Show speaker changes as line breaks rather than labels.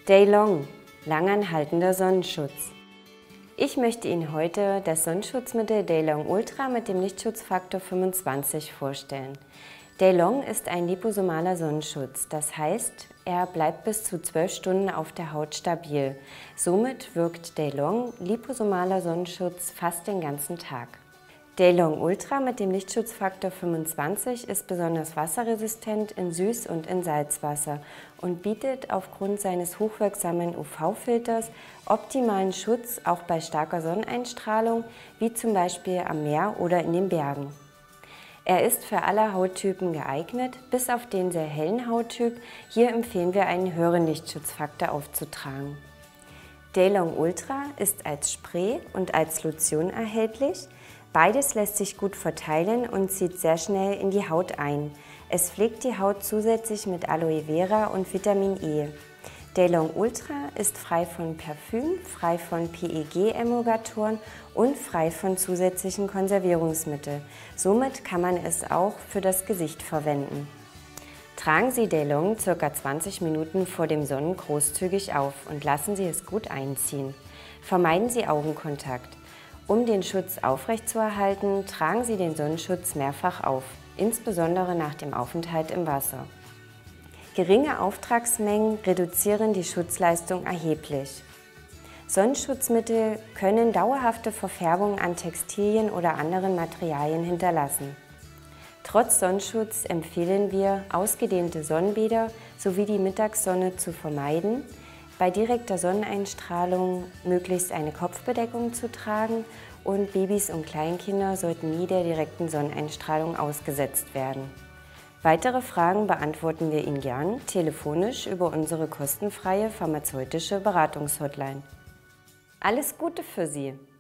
Daylong, langanhaltender Sonnenschutz. Ich möchte Ihnen heute das Sonnenschutzmittel Daylong Ultra mit dem Lichtschutzfaktor 25 vorstellen. Daylong ist ein liposomaler Sonnenschutz, das heißt, er bleibt bis zu 12 Stunden auf der Haut stabil. Somit wirkt Daylong liposomaler Sonnenschutz fast den ganzen Tag. Daylong Ultra mit dem Lichtschutzfaktor 25 ist besonders wasserresistent in Süß- und in Salzwasser und bietet aufgrund seines hochwirksamen UV-Filters optimalen Schutz auch bei starker Sonneneinstrahlung, wie zum Beispiel am Meer oder in den Bergen. Er ist für alle Hauttypen geeignet, bis auf den sehr hellen Hauttyp. Hier empfehlen wir einen höheren Lichtschutzfaktor aufzutragen. Daylong Ultra ist als Spray und als Lotion erhältlich. Beides lässt sich gut verteilen und zieht sehr schnell in die Haut ein. Es pflegt die Haut zusätzlich mit Aloe Vera und Vitamin E. Daylong Ultra ist frei von Parfüm, frei von PEG-Emulgatoren und frei von zusätzlichen Konservierungsmitteln. Somit kann man es auch für das Gesicht verwenden. Tragen Sie Daylong ca. 20 Minuten vor dem Sonnen großzügig auf und lassen Sie es gut einziehen. Vermeiden Sie Augenkontakt. Um den Schutz aufrechtzuerhalten, tragen Sie den Sonnenschutz mehrfach auf, insbesondere nach dem Aufenthalt im Wasser. Geringe Auftragsmengen reduzieren die Schutzleistung erheblich. Sonnenschutzmittel können dauerhafte Verfärbungen an Textilien oder anderen Materialien hinterlassen. Trotz Sonnenschutz empfehlen wir, ausgedehnte Sonnenbäder sowie die Mittagssonne zu vermeiden, bei direkter Sonneneinstrahlung möglichst eine Kopfbedeckung zu tragen und Babys und Kleinkinder sollten nie der direkten Sonneneinstrahlung ausgesetzt werden. Weitere Fragen beantworten wir Ihnen gern telefonisch über unsere kostenfreie pharmazeutische Beratungshotline. Alles Gute für Sie!